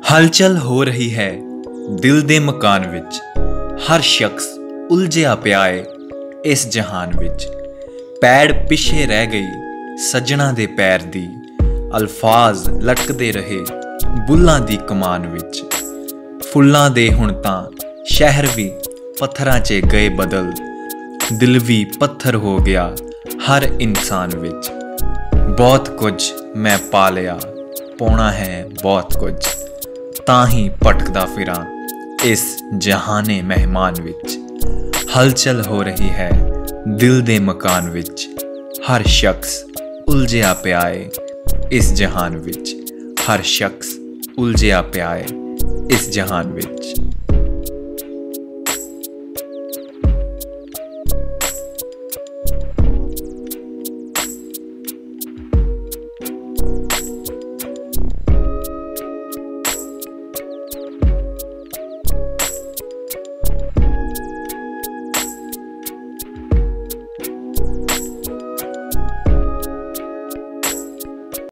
ਹਲਚਲ ਹੋ ਰਹੀ ਹੈ ਦਿਲ ਦੇ ਮਕਾਨ ਵਿੱਚ। ਹਰ ਸ਼ਖਸ ਉਲਝਿਆ ਪਿਆ ਏ ਇਸ ਜਹਾਨ ਵਿੱਚ। ਪੈੜ ਪਿੱਛੇ ਰਹਿ ਗਈ ਸੱਜਣਾ ਦੇ ਪੈਰ ਦੀ, ਅਲਫਾਜ਼ ਲਟਕਦੇ ਰਹੇ ਬੁੱਲਾਂ ਦੀ ਕਮਾਨ ਵਿੱਚ। ਫੁੱਲਾਂ ਦੇ ਹੁਣ ਤਾਂ ਸ਼ਹਿਰ ਵੀ ਪੱਥਰਾਂ 'ਚ ਗਏ ਬਦਲ, ਦਿਲ ਵੀ ਪੱਥਰ ਹੋ ਗਿਆ ਹਰ ਇਨਸਾਨ ਵਿੱਚ। ਬਹੁਤ ਕੁਝ ਮੈਂ ਪਾ ਲਿਆ, ਪਾਉਣਾ ਹੈ ਬਹੁਤ ਕੁਝ, ਤਾਂ ਹੀ ਭਟਕਦਾ ਫਿਰਾਂ ਇਸ ਜਹਾਨੇ ਮਹਿਮਾਨ ਵਿੱਚ। ਹਲਚਲ ਹੋ ਰਹੀ ਹੈ ਦਿਲ ਦੇ ਮਕਾਨ ਵਿੱਚ। ਹਰ ਸ਼ਖਸ ਉਲਝਿਆ ਪਿਆ ਏ ਇਸ ਜਹਾਨ ਵਿੱਚ। ਹਰ ਸ਼ਖਸ ਉਲਝਿਆ ਪਿਆ ਏ ਇਸ ਜਹਾਨ ਵਿੱਚ।